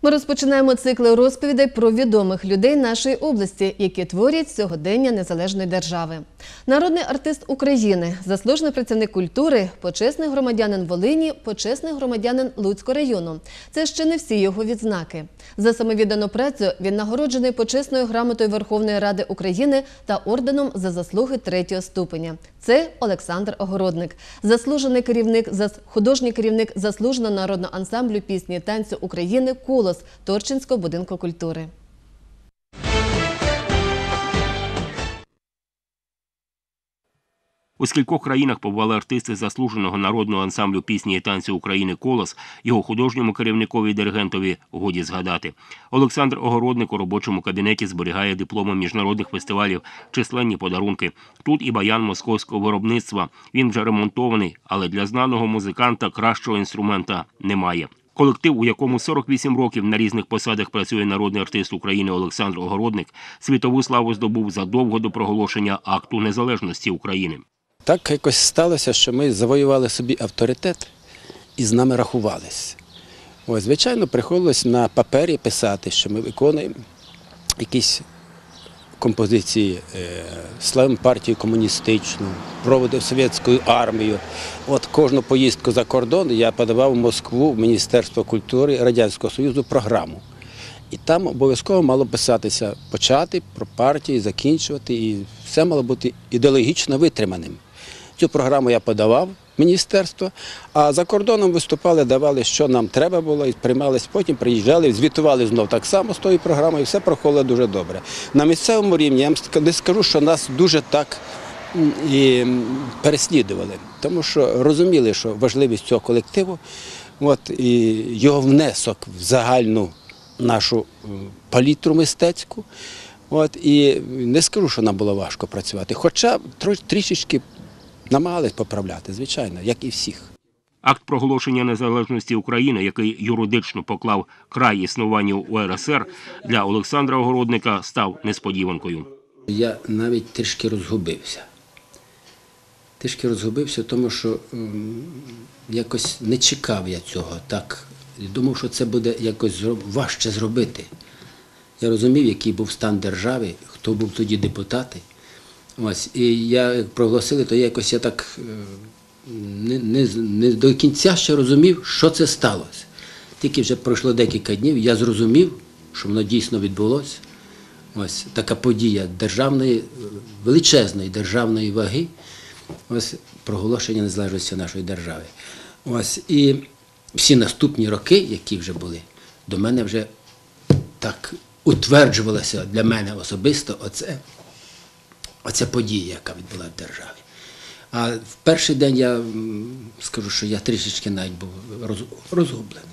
Ми розпочинаємо цикл розповідей про відомих людей нашої області, які творять сьогодення незалежної держави. Народний артист України, заслужений працівник культури, почесний громадянин Волині, почесний громадянин Луцького району. Це ще не всі його відзнаки. За самовіддану працю він нагороджений почесною грамотою Верховної Ради України та орденом за заслуги 3-го ступеня. Це Олександр Огородник, художній керівник заслуженого народного ансамблю пісні і танцю України «Колос» Торчинського будинку культури. У скількох країнах побували артисти заслуженого народного ансамблю пісні і танцю України «Колос», його художньому керівникові і диригентові годі згадати. Олександр Огородник у робочому кабінеті зберігає дипломи міжнародних фестивалів, численні подарунки. Тут і баян московського виробництва. Він вже ремонтований, але для знаного музиканта кращого інструмента немає. Колектив, у якому 48 років на різних посадах працює народний артист України Олександр Огородник, світову славу здобув задовго до проголошення Акту незалежності України. Так якось сталося, що ми завоювали собі авторитет і з нами рахувались. Ось, звичайно, приходилось на папері писати, що ми виконуємо якісь композиції, славимо партію комуністичну, проводив совєтську армію. От кожну поїздку за кордон я подавав в Москву, в Міністерство культури Радянського Союзу програму. І там обов'язково мало писатися почати про партії, закінчувати, і все мало бути ідеологічно витриманим. Цю програму я подавав в міністерство, а за кордоном виступали, давали, що нам треба було, і приймались, потім приїжджали, звітували знов так само з тою програмою, і все проходило дуже добре. На місцевому рівні я вам не скажу, що нас дуже так і переслідували, тому що розуміли, що важливість цього колективу, і його внесок в загальну нашу палітру мистецьку. І не скажу, що нам було важко працювати, хоча трішечки намагались поправляти, звичайно, як і всіх. Акт проголошення незалежності України, який юридично поклав край існуванню УРСР, для Олександра Огородника став несподіванкою. Я навіть трішки розгубився, тому що якось не чекав я цього так. Думав, що це буде якось важче зробити. Я розумів, який був стан держави, хто був тоді депутати. І як проголосили, то я так не до кінця ще розумів, що це сталося. Тільки вже пройшло декілька днів, я зрозумів, що воно дійсно відбулося. Така подія величезної державної ваги, проголошення незалежності нашої держави. І всі наступні роки, які вже були, до мене вже так утверджувалася для мене особисто оця подія, яка відбула в державі. А в перший день я скажу, що я трішечки навіть був розгублений.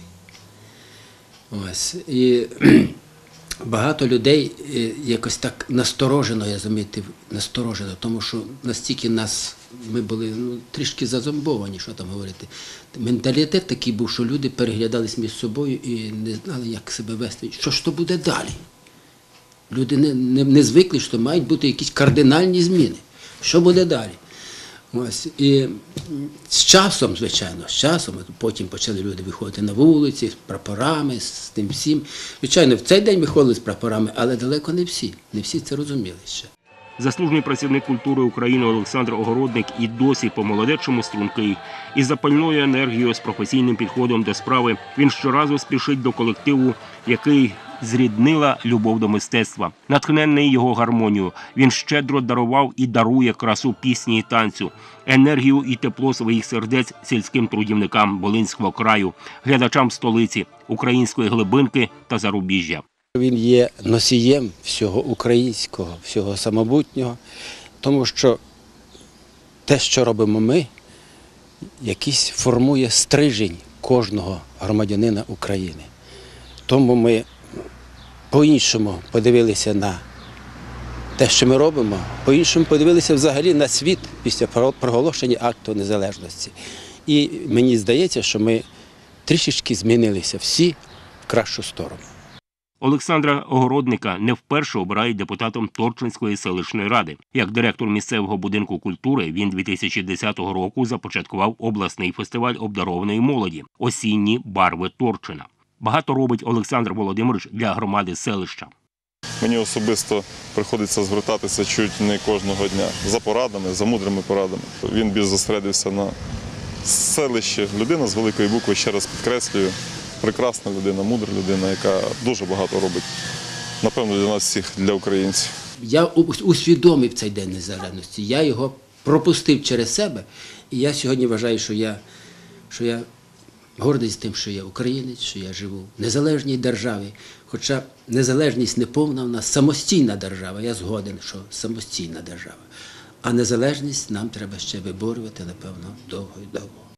І багато людей якось так насторожено, я замітив, тому що настільки ми були трішки зазомбовані, що там говорити. Менталітет такий був, що люди переглядались між собою і не знали, як себе вести. Що ж то буде далі? Люди не звикли, що мають бути якісь кардинальні зміни. Що буде далі? І з часом, звичайно, потім почали люди виходити на вулиці з прапорами, з тим всім. Звичайно, в цей день виходили з прапорами, але далеко не всі. Не всі це розуміли ще. Заслужений працівник культури України Олександр Огородник і досі по-молодечому стрункий. Із запальною енергією, з професійним підходом до справи він щоразу спішить до колективу, який зріднила любов до мистецтва. Натхненний його гармонію, він щедро дарував і дарує красу пісні і танцю, енергію і тепло своїх сердець сільським трудівникам Волинського краю, глядачам столиці, української глибинки та зарубіжжя. Він є носієм всього українського, всього самобутнього, тому що те, що робимо ми, якийсь формує стрижень кожного громадянина України. Тому ми по-іншому подивилися на те, що ми робимо, по-іншому подивилися взагалі на світ після проголошення Акту незалежності. І мені здається, що ми трішечки змінилися всі в кращу сторону. Олександра Огородника не вперше обирають депутатом Торчинської селищної ради. Як директор місцевого будинку культури він 2010 року започаткував обласний фестиваль обдарованої молоді «Осінні барви Торчина». Багато робить Олександр Володимирович для громади селища. Мені особисто приходиться звертатися чуть не кожного дня за порадами, за мудрими порадами. Він більш зосередився на селищі. Людина з великої букви, ще раз підкреслюю, прекрасна людина, мудра людина, яка дуже багато робить, напевно, для нас всіх, для українців. Я усвідомив цей День Незалежності, я його пропустив через себе, і я сьогодні вважаю, що я гордий з тим, що я українець, що я живу в незалежній державі, хоча незалежність не повна, у нас самостійна держава, я згоден, що самостійна держава, а незалежність нам треба ще виборювати, напевно, довго і довго.